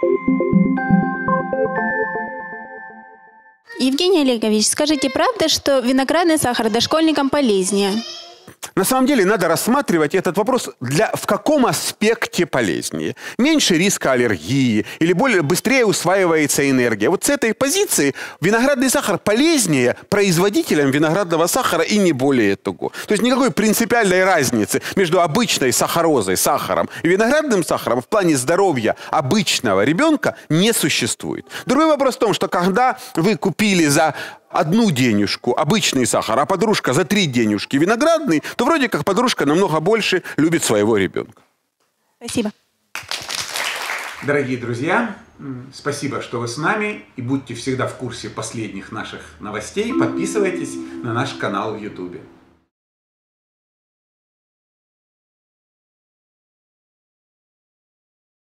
Евгений Олегович, скажите, правда, что виноградный сахар дошкольникам полезнее? На самом деле надо рассматривать этот вопрос в каком аспекте полезнее. Меньше риска аллергии или быстрее усваивается энергия. Вот с этой позиции виноградный сахар полезнее производителям виноградного сахара и не более того. То есть никакой принципиальной разницы между обычной сахарозой, сахаром и виноградным сахаром в плане здоровья обычного ребенка не существует. Другой вопрос в том, что когда вы купили за 1 денежку обычный сахар, а подружка за 3 денежки виноградный, то вроде как подружка намного больше любит своего ребенка. Спасибо. Дорогие друзья, спасибо, что вы с нами. И будьте всегда в курсе последних наших новостей. Подписывайтесь на наш канал в YouTube.